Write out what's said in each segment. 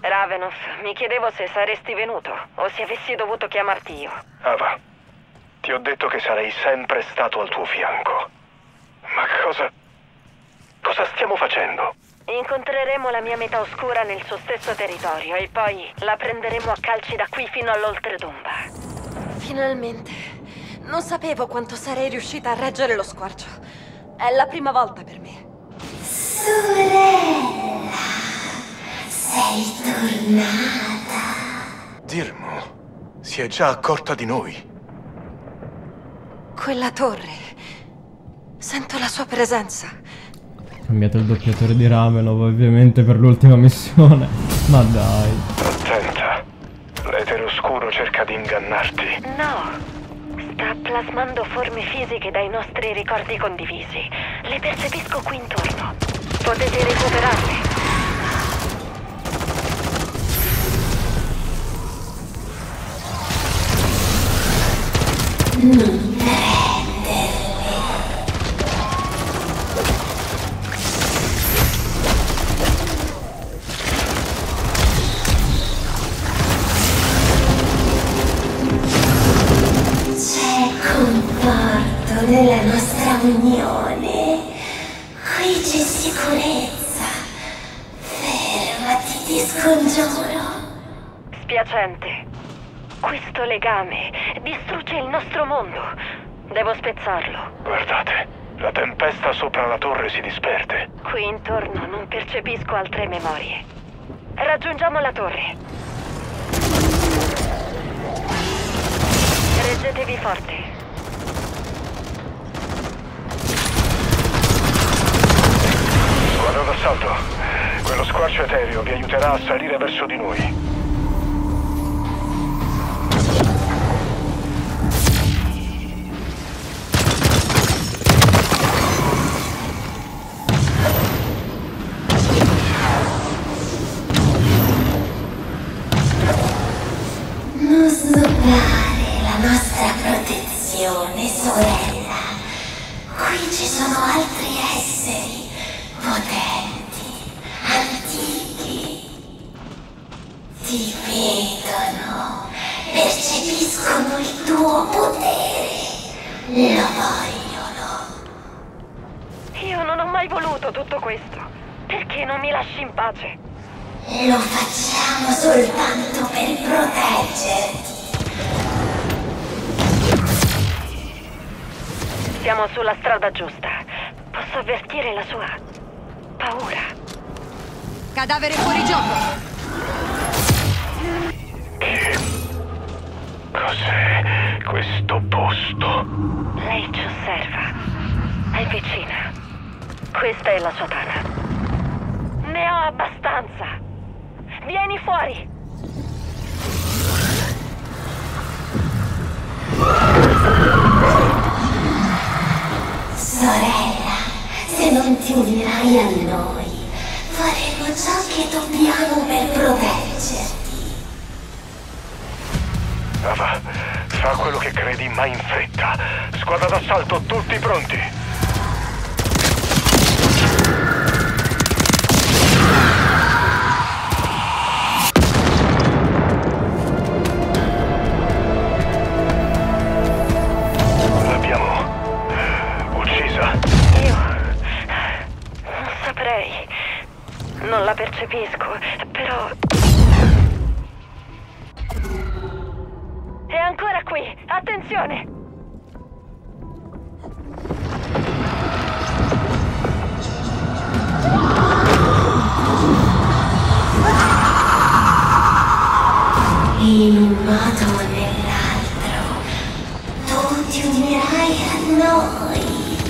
Ravenous, mi chiedevo se saresti venuto o se avessi dovuto chiamarti io. Ava, ti ho detto che sarei sempre stato al tuo fianco. Ma cosa stiamo facendo? Incontreremo la mia metà oscura nel suo stesso territorio e poi la prenderemo a calci da qui fino all'oltretomba. Finalmente. Non sapevo quanto sarei riuscita a reggere lo squarcio. È la prima volta per me. Sorella, sei tornata. Dirmo si è già accorta di noi. Quella torre. Sento la sua presenza. Cambiato il doppiatore di Ravenov ovviamente per l'ultima missione. Ma dai. Attenta. L'etere oscuro cerca di ingannarti. No. Sta plasmando forme fisiche dai nostri ricordi condivisi. Le percepisco qui intorno. Potete recuperarle. Non prenderle. C'è conforto nella nostra unione. Qui c'è sicurezza. Fermati, ti scongiuro. Spiacente. Questo legame distrugge il nostro mondo. Devo spezzarlo. Guardate, la tempesta sopra la torre si disperde. Qui intorno non percepisco altre memorie. Raggiungiamo la torre. Reggetevi forte. Squadra d'assalto. Quello squarcio etereo vi aiuterà a salire verso di noi. Non snobbare la nostra protezione, sorella. Qui ci sono altri esseri potenti, antichi. Ti vedono, percepiscono il tuo potere, lo vogliono. Io non ho mai voluto tutto questo. Perché non mi lasci in pace? Lo facciamo soltanto per proteggerti. Siamo sulla strada giusta. Posso avvertire la sua paura. Cadavere fuori gioco! Che cos'è questo posto? Lei ci osserva. È vicina. Questa è la sua tana. Ne ho abbastanza. Vieni fuori. Sorella, se non ti unirai a noi, faremo ciò che dobbiamo per proteggerti. Ava, fa quello che credi, ma in fretta. Squadra d'assalto, tutti pronti. Non la percepisco, però... È ancora qui! Attenzione! In un modo o nell'altro, tu ti unirai a noi.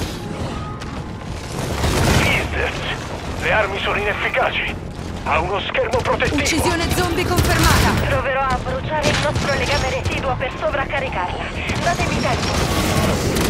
Le armi sono inefficaci. Ha uno schermo protettivo. Uccisione zombie confermata. Proverò a bruciare il nostro legame residuo per sovraccaricarla. Datemi tempo.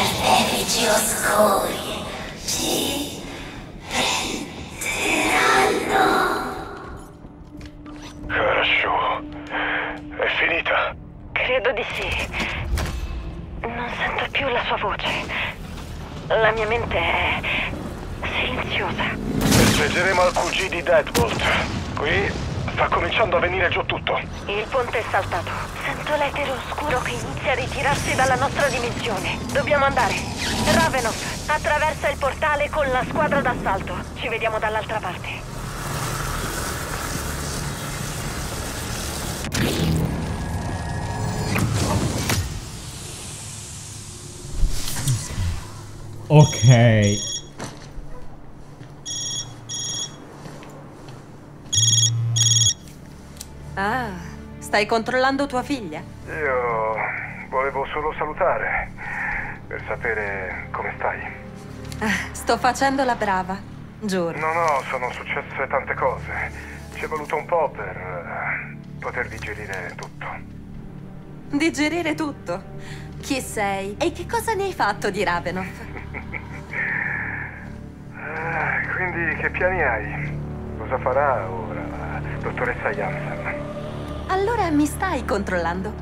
artefici oscuri ci prenderanno. Karashu, è finita? Credo di sì. Non sento più la sua voce. La mia mente è silenziosa. Festeggeremo al QG di Deadbolt. Qui sta cominciando a venire giù tutto. Il ponte è saltato. Sento l'etere oscuro che inizia a ritirarsi dalla nostra dimensione. Dobbiamo andare. Ravenov, attraversa il portale con la squadra d'assalto. Ci vediamo dall'altra parte. Ok. Ah, stai controllando tua figlia? Io volevo solo salutare per sapere come stai. Sto facendo la brava, giuro. No, sono successe tante cose. Ci è voluto un po' per poter digerire tutto. Digerire tutto? Chi sei? E che cosa ne hai fatto di Ravenov? Quindi che piani hai? Cosa farà ora, dottoressa Jansen? Allora mi stai controllando?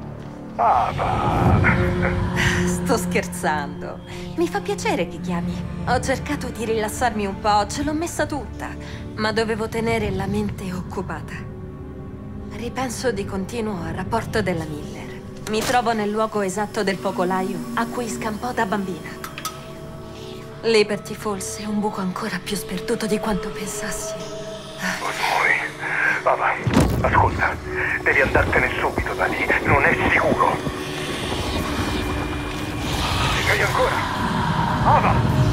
Va. Sto scherzando. Mi fa piacere che chiami. Ho cercato di rilassarmi un po', ce l'ho messa tutta, ma dovevo tenere la mente occupata. Ripenso di continuo al rapporto della Miller. Mi trovo nel luogo esatto del focolaio a cui scampò da bambina. Liberty Falls è un buco ancora più sperduto di quanto pensassi. Va, ascolta, devi andartene subito da lì, non è sicuro. Ci sei ancora? Ava!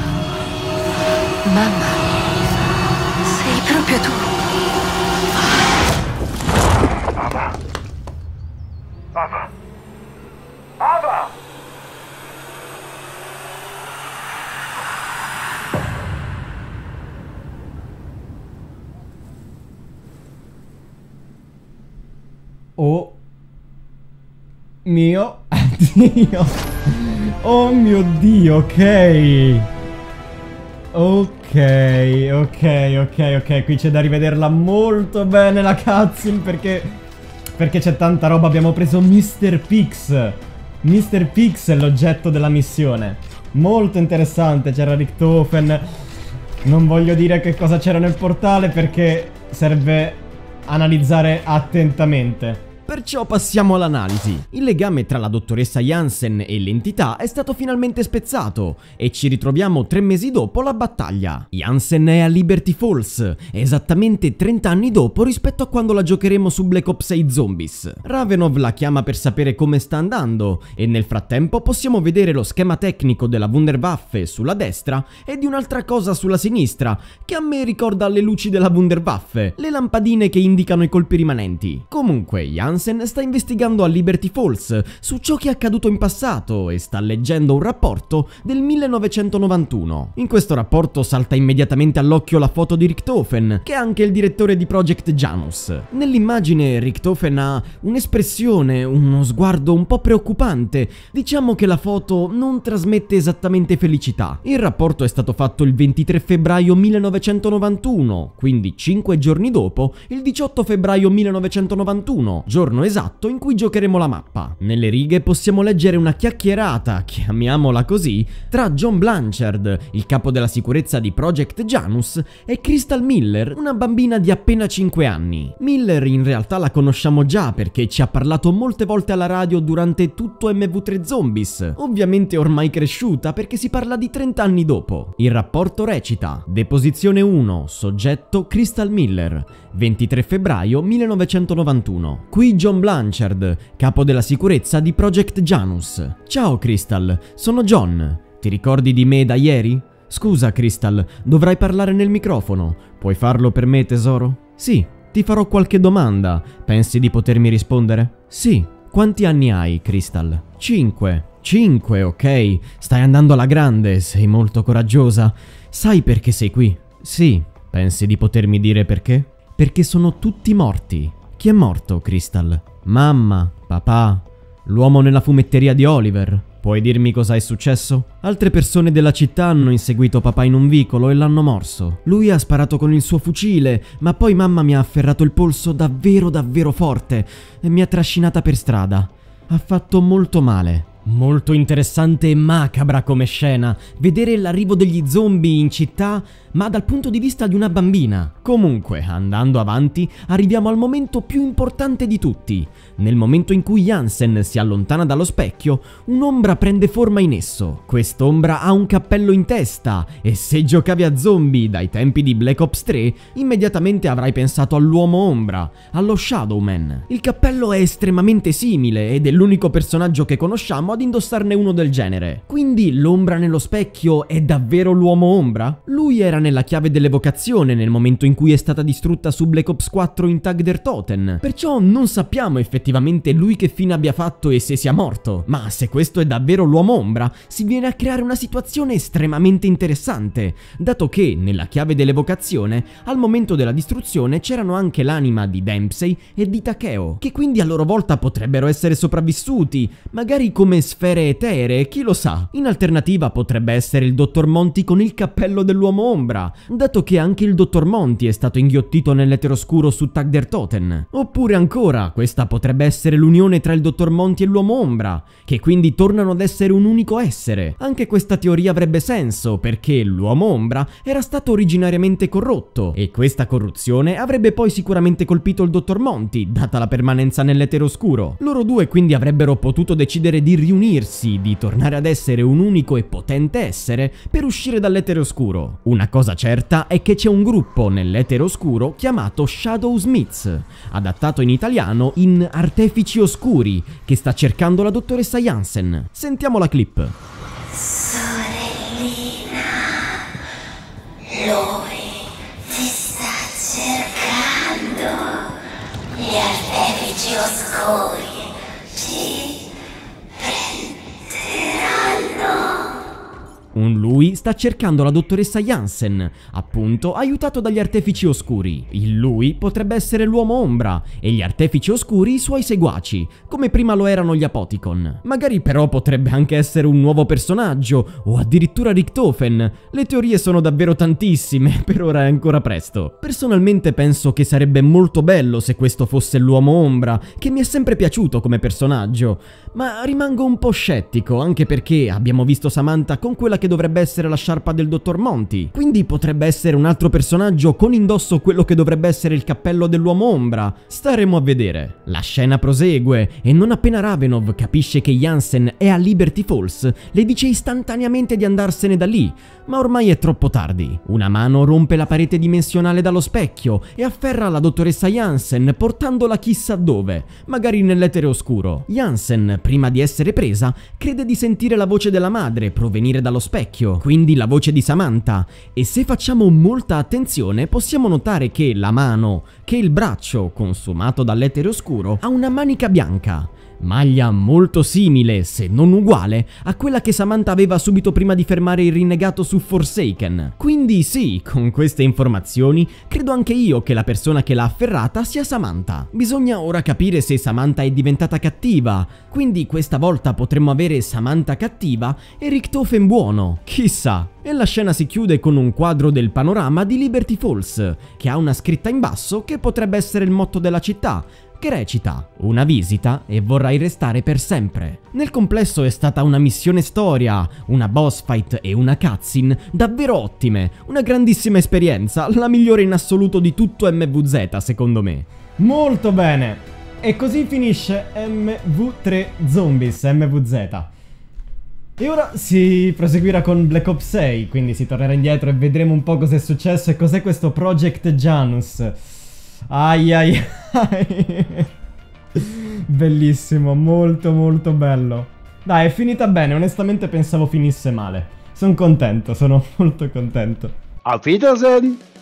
Mamma, sei proprio tu. Ava! Ava! Oh mio Dio. Oh mio Dio, ok. Ok, qui c'è da rivederla molto bene la cutscene perché c'è tanta roba. Abbiamo preso Mr. Pix. Mr. Pix è l'oggetto della missione. Molto interessante, c'era Richtofen. Non voglio dire che cosa c'era nel portale perché serve analizzare attentamente. Perciò passiamo all'analisi. Il legame tra la dottoressa Jansen e l'entità è stato finalmente spezzato e ci ritroviamo 3 mesi dopo la battaglia. Jansen è a Liberty Falls, esattamente 30 anni dopo rispetto a quando la giocheremo su Black Ops 6 Zombies. Ravenov la chiama per sapere come sta andando e nel frattempo possiamo vedere lo schema tecnico della Wunderwaffe sulla destra e di un'altra cosa sulla sinistra che a me ricorda le luci della Wunderwaffe, le lampadine che indicano i colpi rimanenti. Comunque Jansen sta investigando a Liberty Falls su ciò che è accaduto in passato e sta leggendo un rapporto del 1991. In questo rapporto salta immediatamente all'occhio la foto di Richtofen, che è anche il direttore di Project Janus. Nell'immagine Richtofen ha un'espressione, uno sguardo un po' preoccupante. Diciamo che la foto non trasmette esattamente felicità. Il rapporto è stato fatto il 23 febbraio 1991, quindi 5 giorni dopo, il 18 febbraio 1991, giorno esatto in cui giocheremo la mappa. Nelle righe possiamo leggere una chiacchierata, chiamiamola così, tra John Blanchard, il capo della sicurezza di Project Janus, e Crystal Miller, una bambina di appena 5 anni. Miller in realtà la conosciamo già perché ci ha parlato molte volte alla radio durante tutto MV3 Zombies, ovviamente ormai cresciuta perché si parla di 30 anni dopo. Il rapporto recita: Deposizione 1, soggetto Crystal Miller, 23 febbraio 1991. Qui John Blanchard, capo della sicurezza di Project Janus. Ciao Crystal, sono John. Ti ricordi di me da ieri? Scusa Crystal, dovrai parlare nel microfono. Puoi farlo per me, tesoro? Sì, ti farò qualche domanda. Pensi di potermi rispondere? Sì. Quanti anni hai, Crystal? 5. 5, ok. Stai andando alla grande, sei molto coraggiosa. Sai perché sei qui? Sì. Pensi di potermi dire perché? Perché sono tutti morti. Chi è morto, Crystal? Mamma, papà, l'uomo nella fumetteria di Oliver. Puoi dirmi cosa è successo? Altre persone della città hanno inseguito papà in un vicolo e l'hanno morso. Lui ha sparato con il suo fucile, ma poi mamma mi ha afferrato il polso davvero forte e mi ha trascinata per strada. Ha fatto molto male. Molto interessante e macabra come scena, vedere l'arrivo degli zombie in città, ma dal punto di vista di una bambina. Comunque, andando avanti, arriviamo al momento più importante di tutti. Nel momento in cui Jansen si allontana dallo specchio, un'ombra prende forma in esso. Quest'ombra ha un cappello in testa e se giocavi a zombie dai tempi di Black Ops 3, immediatamente avrai pensato all'uomo ombra, allo Shadow Man. Il cappello è estremamente simile ed è l'unico personaggio che conosciamo ad indossarne uno del genere. Quindi l'ombra nello specchio è davvero l'uomo ombra? Lui era nella chiave dell'evocazione nel momento in cui è stata distrutta su Black Ops 4 in Tag der Toten, perciò non sappiamo effettivamente lui che fine abbia fatto e se sia morto. Ma se questo è davvero l'uomo ombra, si viene a creare una situazione estremamente interessante, dato che nella chiave dell'evocazione al momento della distruzione c'erano anche l'anima di Dempsey e di Takeo, che quindi a loro volta potrebbero essere sopravvissuti, magari come sfere eteree, chi lo sa. In alternativa potrebbe essere il Dottor Monty con il cappello dell'uomo ombra, dato che anche il Dottor Monty è stato inghiottito nell'eteroscuro su Tag der Toten. Oppure ancora, questa potrebbe essere l'unione tra il Dottor Monty e l'uomo ombra, che quindi tornano ad essere un unico essere. Anche questa teoria avrebbe senso, perché l'uomo ombra era stato originariamente corrotto, e questa corruzione avrebbe poi sicuramente colpito il Dottor Monty, data la permanenza nell'eteroscuro. Loro due quindi avrebbero potuto decidere di riunirsi, di tornare ad essere un unico e potente essere per uscire dall'eteroscuro. Una cosa certa è che c'è un gruppo nell'etere oscuro chiamato Shadow Smiths, adattato in italiano in Artefici Oscuri, che sta cercando la dottoressa Jansen. Sentiamo la clip. Sorellina, lui ti sta cercando. Gli artefici oscuri ci prenderanno. Un lui sta cercando la dottoressa Jansen, appunto aiutato dagli artefici oscuri. Il lui potrebbe essere l'uomo ombra e gli artefici oscuri i suoi seguaci, come prima lo erano gli Apoticon. Magari però potrebbe anche essere un nuovo personaggio o addirittura Richtofen. Le teorie sono davvero tantissime, per ora è ancora presto. Personalmente penso che sarebbe molto bello se questo fosse l'uomo ombra, che mi è sempre piaciuto come personaggio, ma rimango un po' scettico, anche perché abbiamo visto Samantha con quella che dovrebbe essere la sciarpa del Dottor Monty, quindi potrebbe essere un altro personaggio con indosso quello che dovrebbe essere il cappello dell'uomo ombra. Staremo a vedere. La scena prosegue e non appena Ravenov capisce che Jansen è a Liberty Falls, le dice istantaneamente di andarsene da lì, ma ormai è troppo tardi. Una mano rompe la parete dimensionale dallo specchio e afferra la dottoressa Jansen portandola chissà dove, magari nell'etere oscuro. Jansen, prima di essere presa, crede di sentire la voce della madre provenire dallo specchio, quindi la voce di Samantha, e se facciamo molta attenzione possiamo notare che la mano, che il braccio consumato dall'etere oscuro ha una manica bianca. Maglia molto simile, se non uguale, a quella che Samantha aveva subito prima di fermare il rinnegato su Forsaken. Quindi sì, con queste informazioni, credo anche io che la persona che l'ha afferrata sia Samantha. Bisogna ora capire se Samantha è diventata cattiva, quindi questa volta potremmo avere Samantha cattiva e Richtofen buono, chissà. E la scena si chiude con un quadro del panorama di Liberty Falls, che ha una scritta in basso che potrebbe essere il motto della città, che recita: una visita e vorrai restare per sempre. Nel complesso è stata una missione storia, una boss fight e una cutscene davvero ottime, una grandissima esperienza, la migliore in assoluto di tutto MVZ secondo me. Molto bene! E così finisce MV3 Zombies, MVZ. E ora si proseguirà con Black Ops 6, quindi si tornerà indietro e vedremo un po' cosa è successo e cos'è questo Project Janus. Ai ai ai. Bellissimo, molto molto bello. Dai, è finita bene, onestamente pensavo finisse male. Sono contento, sono molto contento. Auf Wiedersehen!